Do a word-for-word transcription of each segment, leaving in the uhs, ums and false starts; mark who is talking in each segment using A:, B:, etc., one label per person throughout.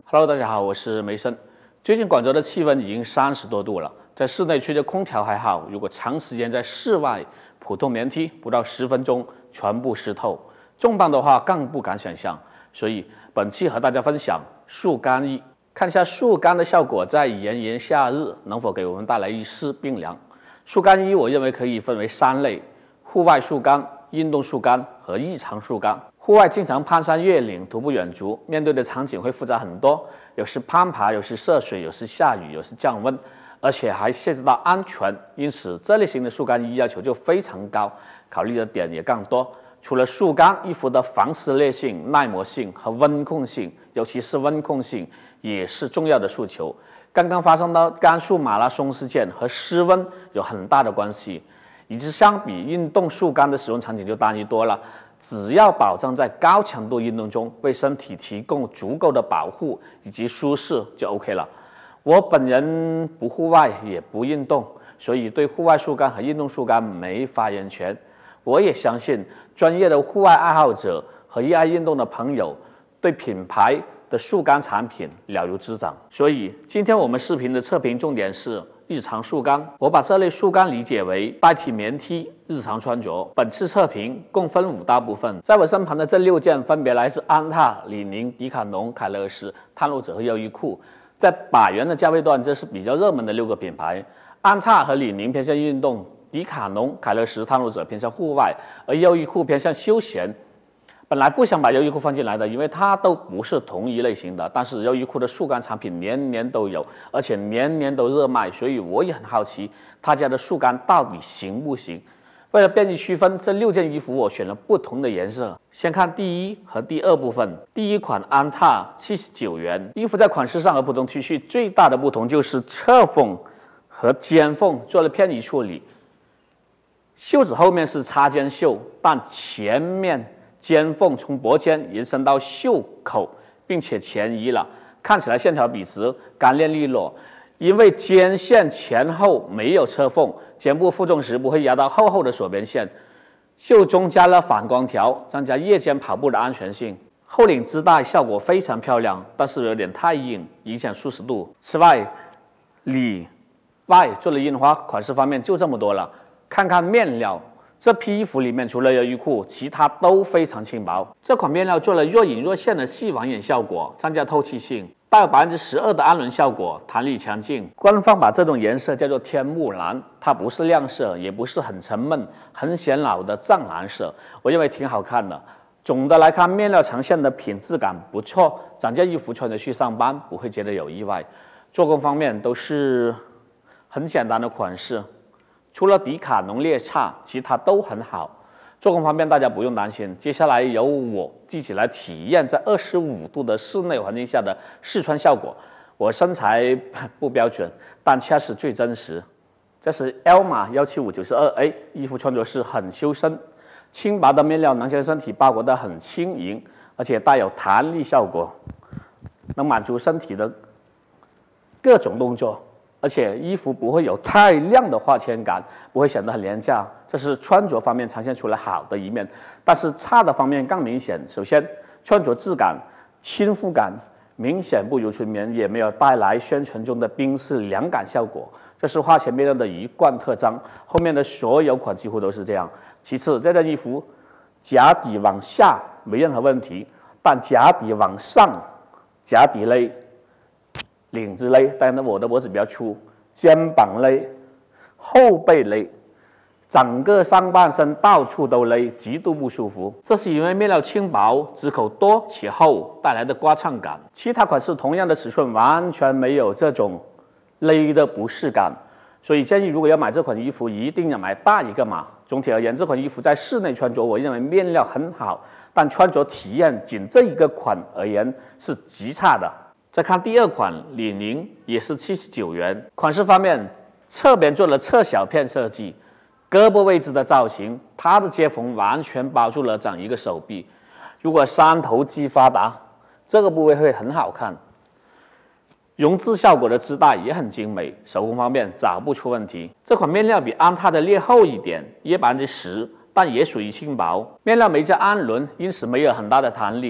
A: Hello， 大家好，我是梅生。最近广州的气温已经三十多度了，在室内吹着空调还好，如果长时间在室外，普通棉 T 不到十分钟全部湿透，重磅的话更不敢想象。所以本期和大家分享速干衣，看一下速干的效果在炎炎夏日能否给我们带来一丝冰凉。速干衣我认为可以分为三类：户外速干、运动速干和日常速干。户外经常攀山越岭、徒步远足，面对的场景会复杂很多，有时攀爬，有时涉水，有时下雨，有时降温，而且还涉及到安全，因此这类型的速干衣要求就非常高，考虑的点也更多。除了速干，衣服的防撕裂性、耐磨性和温控性，尤其是温控性也是重要的诉求。刚刚发生的甘肃马拉松事件和湿温有很大的关系，与之相比，运动速干的使用场景就单一多了。只要保证在高强度运动中为身体提供足够的保护以及舒适就 OK 了。我本人不户外也不运动，所以对户外速干和运动速干没发言权。我也相信专业的户外爱好者和热爱运动的朋友对品牌的速干产品了如指掌。所以今天我们视频的测评重点是日常速干，我把这类速干理解为代替棉 T 日常穿着。本次测评共分五大部分，在我身旁的这六件分别来自安踏、李宁、迪卡侬、凯乐石、探路者和优衣库。在百元的价位段，这是比较热门的六个品牌。安踏和李宁偏向运动，迪卡侬、凯乐石、探路者偏向户外，而优衣库偏向休闲。本来不想把优衣库放进来的，因为它都不是同一类型的，但是优衣库的速干产品年年都有，而且年年都热卖，所以我也很好奇他家的速干到底行不行。为了便于区分，这六件衣服我选了不同的颜色。先看第一和第二部分。第一款安踏七十九元，衣服在款式上和普通 T 恤最大的不同就是侧缝和肩缝做了偏移处理，袖子后面是插肩袖，但前面肩缝从脖肩延伸到袖口，并且前移了，看起来线条笔直，干练利落。因为肩线前后没有车缝，肩部负重时不会压到厚厚的锁边线。袖中加了反光条，增加夜间跑步的安全性。后领织带效果非常漂亮，但是有点太硬，影响舒适度。此外，里外做了印花，款式方面就这么多了。看看面料。这批衣服里面除了优衣库，其他都非常轻薄。这款面料做了若隐若现的细网眼效果，增加透气性，带有 百分之十二 的氨纶效果，弹力强劲。官方把这种颜色叫做天幕蓝，它不是亮色，也不是很沉闷、很显老的藏蓝色，我认为挺好看的。总的来看，面料呈现的品质感不错，整件衣服穿着去上班不会觉得有意外。做工方面都是很简单的款式。除了迪卡侬略差，其他都很好。做工方面大家不用担心。接下来由我自己来体验在二十五度的室内环境下的试穿效果。我身材不标准，但恰是最真实。这是 L 码 一七五九二 A， 衣服穿着是很修身，轻薄的面料能将身体包裹得很轻盈，而且带有弹力效果，能满足身体的各种动作。而且衣服不会有太亮的化纤感，不会显得很廉价，这是穿着方面呈现出来好的一面。但是差的方面更明显。首先，穿着质感、亲肤感明显不如纯棉，也没有带来宣传中的冰室凉感效果，这是化纤面料的一贯特征。后面的所有款几乎都是这样。其次，这件衣服夹底往下没任何问题，但夹底往上，夹底勒。领子勒，当然我的脖子比较粗，肩膀勒，后背勒，整个上半身到处都勒，极度不舒服。这是因为面料轻薄，织口多且厚带来的刮蹭感。其他款式同样的尺寸完全没有这种勒的不适感，所以建议如果要买这款衣服，一定要买大一个码。总体而言，这款衣服在室内穿着，我认为面料很好，但穿着体验仅这一个款而言是极差的。再看第二款李宁，也是七十九元。款式方面，侧边做了侧小片设计，胳膊位置的造型，它的接缝完全包住了整一个手臂。如果三头肌发达，这个部位会很好看。绒质效果的织带也很精美，手工方面找不出问题。这款面料比安踏的略厚一点，约 百分之十， 但也属于轻薄。面料没加氨纶，因此没有很大的弹力。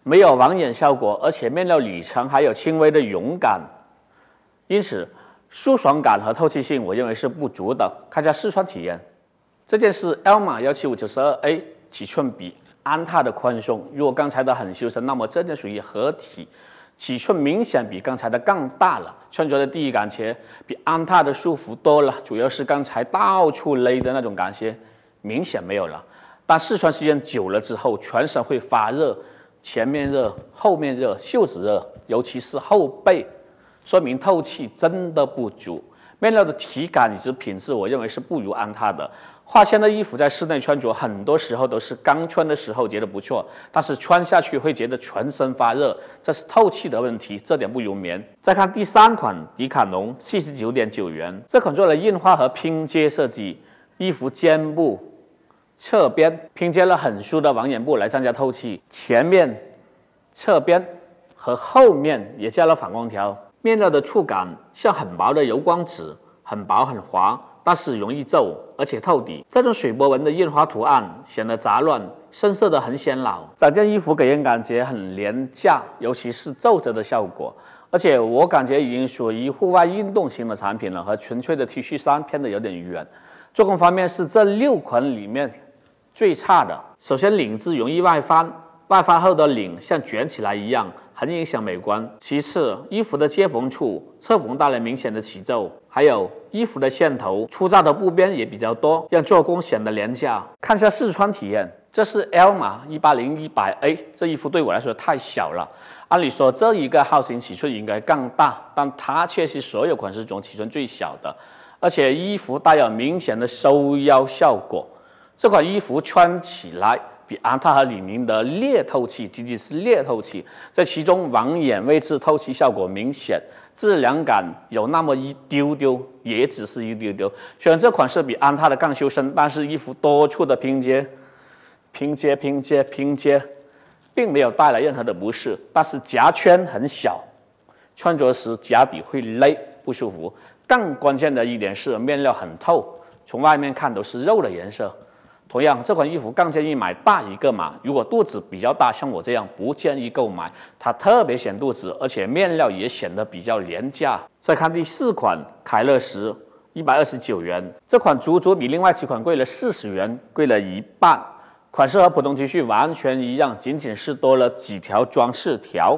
A: 没有网眼效果，而且面料里层还有轻微的绒感，因此舒爽感和透气性我认为是不足的。看一下试穿体验，这件是 Elma 一七五九十二 A， 尺寸比安踏的宽松。如果刚才的很修身，那么这件属于合体，尺寸明显比刚才的更大了，穿着的第一感觉比安踏的舒服多了，主要是刚才到处勒的那种感觉明显没有了。但试穿时间久了之后，全身会发热，前面热，后面热，袖子热，尤其是后背，说明透气真的不足。面料的体感以及品质，我认为是不如安踏的。化纤的衣服在室内穿着，很多时候都是刚穿的时候觉得不错，但是穿下去会觉得全身发热，这是透气的问题，这点不如棉。再看第三款迪卡侬，七十九点九元，这款做了印花和拼接设计，衣服肩部、侧边拼接了很疏的网眼布来增加透气，前面、侧边和后面也加了反光条。面料的触感像很薄的油光纸，很薄很滑，但是容易皱，而且透底。这种水波纹的印花图案显得杂乱，深色的很显老。整件衣服给人感觉很廉价，尤其是皱褶的效果。而且我感觉已经属于户外运动型的产品了，和纯粹的 T 恤衫偏得有点远。做工方面是这六款里面最差的。首先领子容易外翻，外翻后的领像卷起来一样，很影响美观。其次，衣服的接缝处侧缝带来明显的起皱，还有衣服的线头粗糙的布边也比较多，让做工显得廉价。看一下试穿体验，这是 Elma 一八零一百 A， 这衣服对我来说太小了。按理说这一个号型尺寸应该更大，但它却是所有款式中尺寸最小的，而且衣服带有明显的收腰效果。这款衣服穿起来比安踏和李宁的劣透气，仅仅是劣透气，在其中网眼位置透气效果明显，质量感有那么一丢丢，也只是一丢丢。虽然这款式比安踏的更修身，但是衣服多处的拼接、拼接、拼接、拼接，并没有带来任何的不适。但是夹圈很小，穿着时夹底会勒，不舒服。更关键的一点是面料很透，从外面看都是肉的颜色。同样，这款衣服更建议买大一个码，如果肚子比较大，像我这样不建议购买，它特别显肚子，而且面料也显得比较廉价。再看第四款凯乐石，一百二十九元，这款足足比另外几款贵了四十元，贵了一半。款式和普通 T 恤完全一样，仅仅是多了几条装饰条。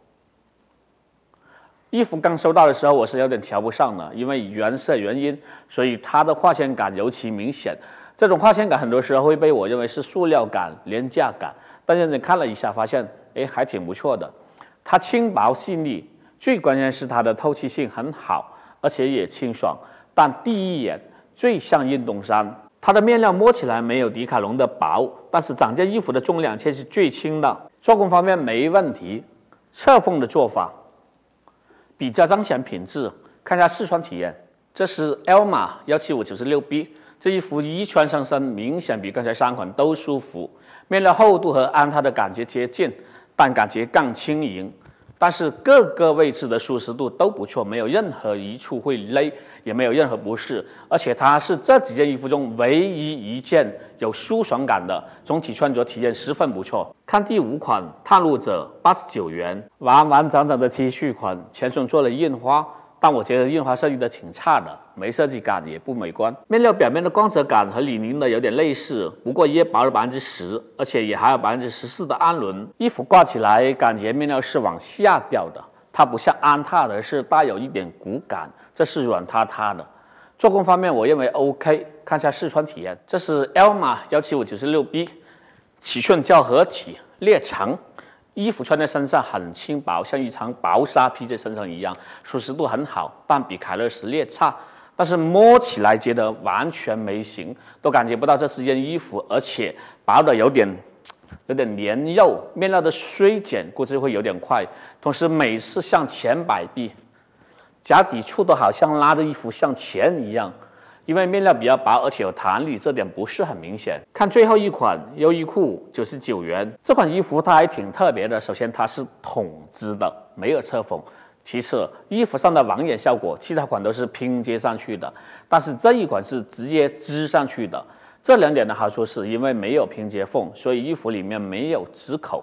A: 衣服刚收到的时候，我是有点瞧不上的，因为原色原因，所以它的化纤感尤其明显。这种化纤感很多时候会被我认为是塑料感、廉价感，但认真看了一下，发现哎还挺不错的。它轻薄细腻，最关键是它的透气性很好，而且也清爽。但第一眼最像运动衫，它的面料摸起来没有迪卡侬的薄，但是整件衣服的重量却是最轻的。做工方面没问题，侧缝的做法比较彰显品质。看一下试穿体验，这是 Elma 一七五九六 B。这衣服一穿上身，明显比刚才三款都舒服。面料厚度和安踏的感觉接近，但感觉更轻盈。但是各个位置的舒适度都不错，没有任何一处会勒，也没有任何不适。而且它是这几件衣服中唯一一件有舒爽感的，总体穿着体验十分不错。看第五款探路者，八十九元，完完整整的 T 恤款，前胸做了印花。但我觉得印花设计的挺差的，没设计感也不美观。面料表面的光泽感和李宁的有点类似，不过也薄了百分之十，而且也还有百分之十四的氨纶。衣服挂起来感觉面料是往下掉的，它不像安踏的是带有一点骨感，这是软塌塌的。做工方面我认为 OK， 看一下试穿体验，这是 Elma 一七五九六 B， 尺寸较合体，略长。衣服穿在身上很轻薄，像一层薄纱披在身上一样，舒适度很好，但比凯乐石略差。但是摸起来觉得完全没型，都感觉不到这是件衣服，而且薄的有点有点粘肉，面料的衰减估计会有点快。同时每次向前摆臂，夹底处都好像拉着衣服向前一样。因为面料比较薄，而且有弹力，这点不是很明显。看最后一款优衣库，九十九元，这款衣服它还挺特别的。首先它是筒织的，没有侧缝。其次，衣服上的网眼效果，其他款都是拼接上去的，但是这一款是直接织上去的。这两点的好处是因为没有拼接缝，所以衣服里面没有织口，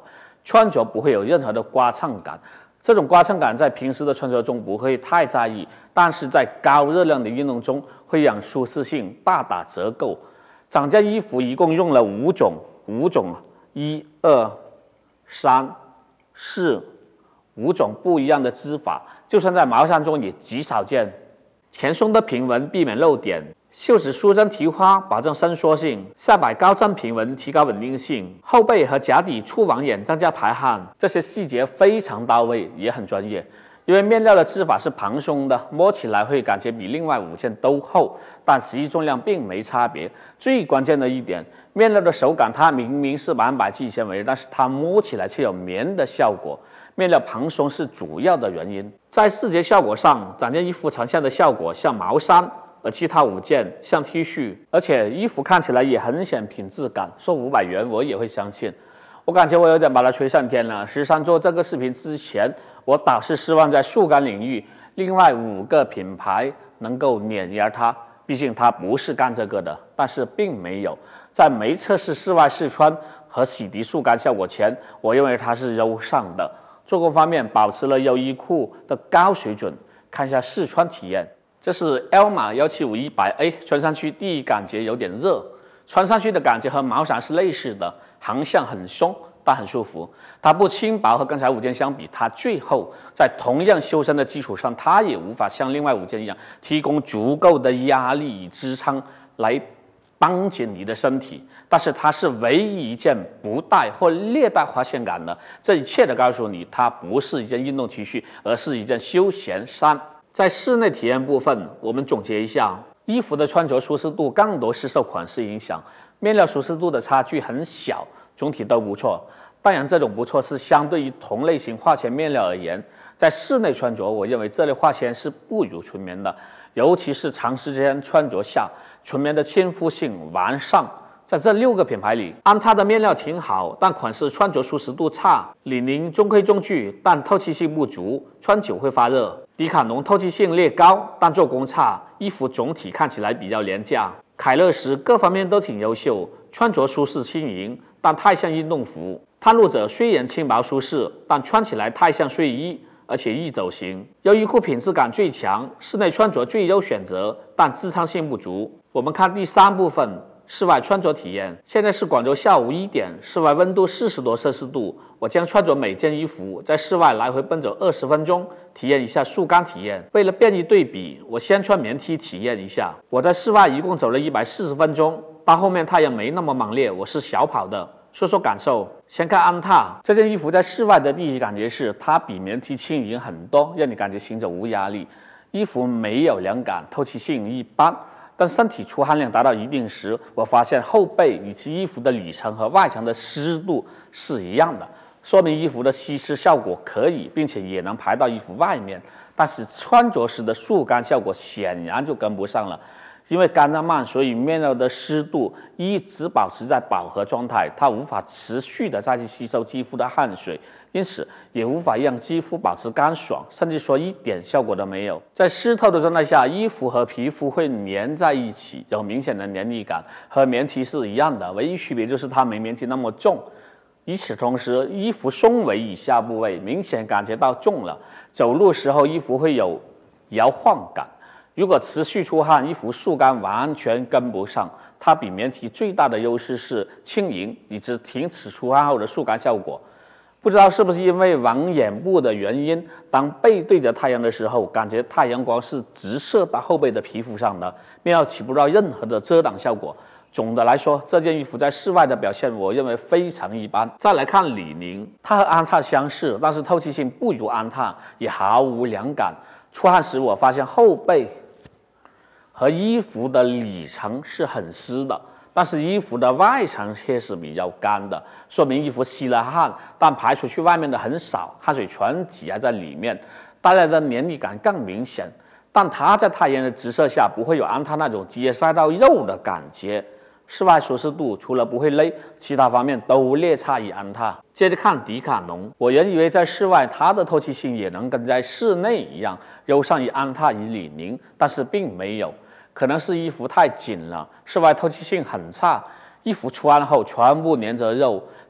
A: 穿着不会有任何的刮蹭感。这种刮蹭感在平时的穿着中不会太在意，但是在高热量的运动中会让舒适性大打折扣。整件衣服一共用了五种，五种，一、二、三、四，五种不一样的织法，就算在毛衫中也极少见。前胸的平纹避免漏点，袖子舒针提花保证伸缩性，下摆高正平纹提高稳定性，后背和脚底粗网眼增加排汗，这些细节非常到位，也很专业。因为面料的织法是蓬松的，摸起来会感觉比另外五件都厚，但实际重量并没差别。最关键的一点，面料的手感它明明是百分百聚纤维，但是它摸起来却有棉的效果。面料蓬松是主要的原因。在视觉效果上，整件衣服呈现的效果像毛衫，而其他五件像 T 恤，而且衣服看起来也很显品质感，说五百元我也会相信。我感觉我有点把它吹上天了。实际上做这个视频之前，我倒是希望在速干领域，另外五个品牌能够碾压它，毕竟它不是干这个的，但是并没有。在没测试室外试穿和洗涤速干效果前，我认为它是优上的。做工方面保持了优衣库的高水准。看一下试穿体验，这是 L 码一七五一百 A， 穿上去第一感觉有点热，穿上去的感觉和毛衫是类似的，航向很松，但很舒服。它不轻薄，和刚才五件相比，它最厚。在同样修身的基础上，它也无法像另外五件一样提供足够的压力与支撑来帮紧你的身体，但是它是唯一一件不带或略带滑线感的。这一切的告诉你，它不是一件运动 T 恤，而是一件休闲衫。在室内体验部分，我们总结一下，衣服的穿着舒适度更多是受款式影响，面料舒适度的差距很小，总体都不错。当然，这种不错是相对于同类型化纤面料而言。在室内穿着，我认为这类化纤是不如纯棉的，尤其是长时间穿着下，纯棉的亲肤性完善。在这六个品牌里，安踏的面料挺好，但款式穿着舒适度差；李宁中规中矩，但透气性不足，穿久会发热；迪卡侬透气性略高，但做工差，衣服总体看起来比较廉价；凯乐石各方面都挺优秀，穿着舒适轻盈，但太像运动服；探路者虽然轻薄舒适，但穿起来太像睡衣，而且易走形。优衣库品质感最强，室内穿着最优选择，但支撑性不足。我们看第三部分，室外穿着体验。现在是广州下午一点，室外温度四十多摄氏度。我将穿着每件衣服在室外来回奔走二十分钟，体验一下速干体验。为了便于对比，我先穿棉 T 体验一下。我在室外一共走了一百四十分钟，到后面太阳没那么猛烈，我是小跑的。说说感受，先看安踏这件衣服在室外的第一感觉是，它比棉 T 轻盈很多，让你感觉行走无压力。衣服没有凉感，透气性一般。当身体出汗量达到一定时，我发现后背以及衣服的里层和外层的湿度是一样的，说明衣服的吸湿效果可以，并且也能排到衣服外面。但是穿着时的速干效果显然就跟不上了，因为干得慢，所以面料的湿度一直保持在饱和状态，它无法持续的再去吸收肌肤的汗水，因此也无法让肌肤保持干爽，甚至说一点效果都没有。在湿透的状态下，衣服和皮肤会粘在一起，有明显的黏腻感，和棉 T 是一样的，唯一区别就是它没棉 T 那么重。与此同时，衣服胸围以下部位明显感觉到重了，走路时候衣服会有摇晃感。如果持续出汗，衣服速干完全跟不上。它比棉 T 最大的优势是轻盈以及停止出汗后的速干效果。不知道是不是因为网眼部的原因，当背对着太阳的时候，感觉太阳光是直射到后背的皮肤上的，面料起不到任何的遮挡效果。总的来说，这件衣服在室外的表现，我认为非常一般。再来看李宁，它和安踏相似，但是透气性不如安踏，也毫无凉感。出汗时，我发现后背和衣服的里层是很湿的，但是衣服的外层却是比较干的，说明衣服吸了汗，但排出去外面的很少，汗水全挤压在里面，带来的黏腻感更明显。但它在太阳的直射下，不会有安踏那种直接晒到肉的感觉。室外舒适度除了不会勒，其他方面都略差于安踏。接着看迪卡侬，我原以为在室外它的透气性也能跟在室内一样优胜于安踏与李宁，但是并没有。可能是衣服太紧了，室外透气性很差，衣服出汗后全部粘着肉，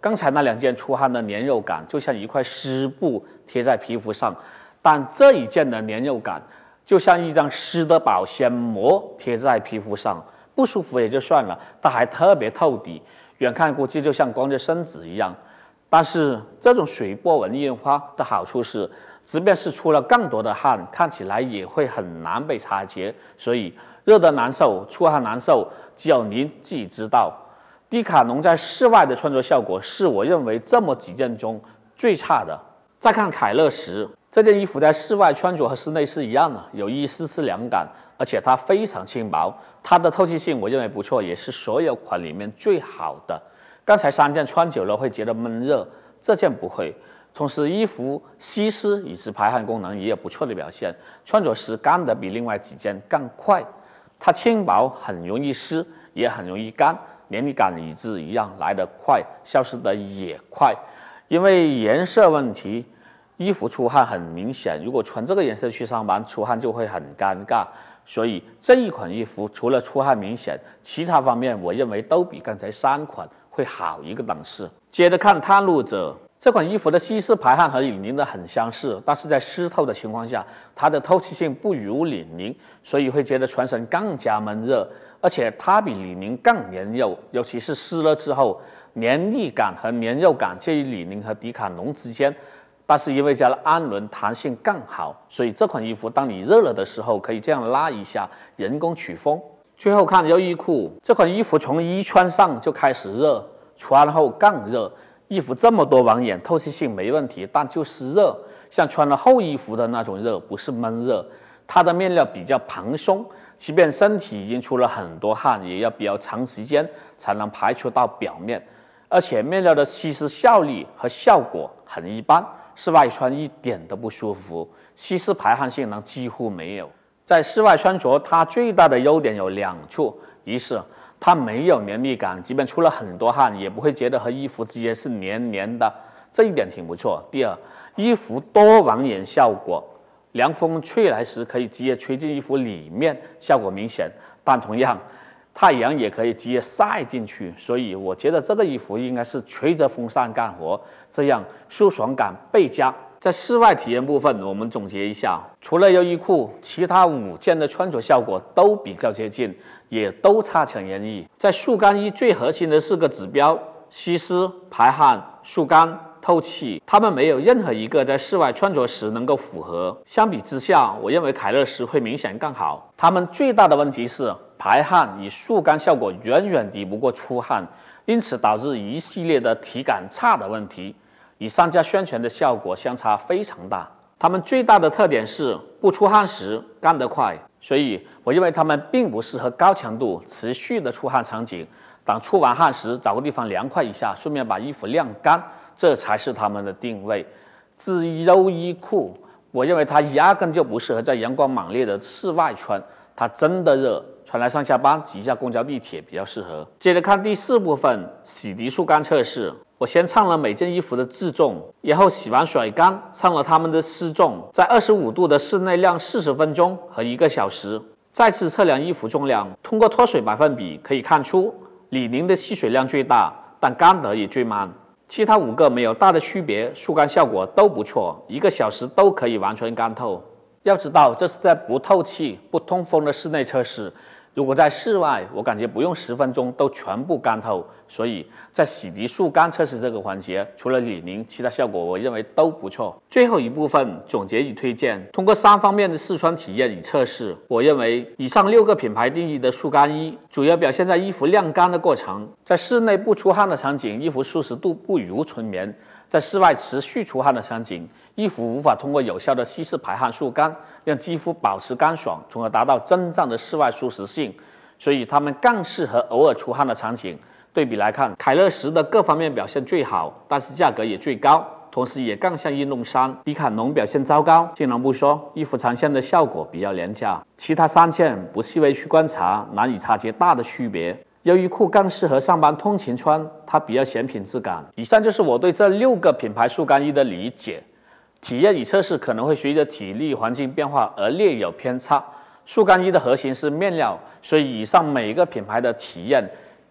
A: 刚才那两件出汗的粘肉感就像一块湿布贴在皮肤上，但这一件的粘肉感就像一张湿的保鲜膜贴在皮肤上，不舒服也就算了，它还特别透底，远看估计就像光着身子一样。但是这种水波纹印花的好处是，即便是出了更多的汗，看起来也会很难被察觉。所以热得难受，出汗难受，只有您自己知道。迪卡侬在室外的穿着效果是我认为这么几件中最差的。再看凯乐石，这件衣服在室外穿着和室内是一样的，有一丝丝凉感，而且它非常轻薄，它的透气性我认为不错，也是所有款里面最好的。刚才三件穿久了会觉得闷热，这件不会。同时衣服吸湿以及排汗功能也有不错的表现，穿着时干得比另外几件更快。它轻薄，很容易湿，也很容易干，黏腻感与之一样来得快，消失得也快。因为颜色问题，衣服出汗很明显，如果穿这个颜色去上班，出汗就会很尴尬。所以这一款衣服除了出汗明显，其他方面我认为都比刚才三款会好一个档次。接着看探路者，这款衣服的吸湿排汗和李宁的很相似，但是在湿透的情况下，它的透气性不如李宁，所以会觉得全身更加闷热，而且它比李宁更粘肉，尤其是湿了之后，黏腻感和粘肉感介于李宁和迪卡侬之间。但是因为加了氨纶，弹性更好，所以这款衣服当你热了的时候，可以这样拉一下，人工取风。最后看优衣库，这款衣服从一穿上就开始热，穿后更热。衣服这么多网眼，透气性没问题，但就是热，像穿了厚衣服的那种热，不是闷热。它的面料比较蓬松，即便身体已经出了很多汗，也要比较长时间才能排出到表面，而且面料的吸湿效率和效果很一般。室外穿一点都不舒服，吸湿排汗性能几乎没有。在室外穿着，它最大的优点有两处：一是它没有黏腻感，即便出了很多汗，也不会觉得和衣服之间是黏黏的，这一点挺不错。第二，衣服多网眼效果，凉风吹来时可以直接吹进衣服里面，效果明显。但同样，太阳也可以直接晒进去，所以我觉得这个衣服应该是吹着风扇干活，这样舒爽感倍加。在室外体验部分，我们总结一下，除了优衣库，其他五件的穿着效果都比较接近，也都差强人意。在速干衣最核心的四个指标：吸湿、排汗、速干、透气，它们没有任何一个在室外穿着时能够符合。相比之下，我认为凯乐石会明显更好。它们最大的问题是排汗与速干效果远远抵不过出汗，因此导致一系列的体感差的问题，与商家宣传的效果相差非常大。它们最大的特点是不出汗时干得快，所以我认为它们并不适合高强度持续的出汗场景。当出完汗时，找个地方凉快一下，顺便把衣服晾干，这才是它们的定位。至于优衣库，我认为它压根就不适合在阳光猛烈的室外穿，它真的热，穿来上下班挤一下公交地铁比较适合。接着看第四部分，洗涤速干测试。我先称了每件衣服的自重，然后洗完甩干，称了它们的湿重，在二十五度的室内晾四十分钟和一个小时，再次测量衣服重量。通过脱水百分比可以看出，李宁的吸水量最大，但干得也最慢。其他五个没有大的区别，速干效果都不错，一个小时都可以完全干透。要知道，这是在不透气、不通风的室内测试。如果在室外，我感觉不用十分钟都全部干透。所以在洗涤速干测试这个环节，除了李宁，其他效果我认为都不错。最后一部分总结与推荐，通过三方面的试穿体验与测试，我认为以上六个品牌定义的速干衣，主要表现在衣服晾干的过程。在室内不出汗的场景，衣服舒适度不如纯棉；在室外持续出汗的场景，衣服无法通过有效的吸湿排汗速干，让肌肤保持干爽，从而达到真正的室外舒适性。所以它们更适合偶尔出汗的场景。对比来看，凯乐石的各方面表现最好，但是价格也最高，同时也更像运动衫。迪卡侬表现糟糕，不能不说，衣服呈现的效果比较廉价。其他三件不细微去观察，难以察觉大的区别。优衣库更适合上班通勤穿，它比较显品质感。以上就是我对这六个品牌速干衣的理解。体验与测试可能会随着体力环境变化而略有偏差。速干衣的核心是面料，所以以上每个品牌的体验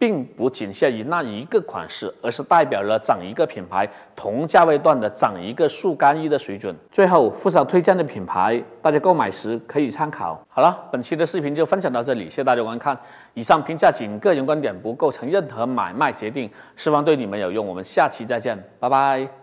A: 并不仅限于那一个款式，而是代表了整一个品牌同价位段的整一个速干衣的水准。最后附上推荐的品牌，大家购买时可以参考。好了，本期的视频就分享到这里，谢谢大家观看。以上评价仅个人观点，不构成任何买卖决定，希望对你们有用。我们下期再见，拜拜。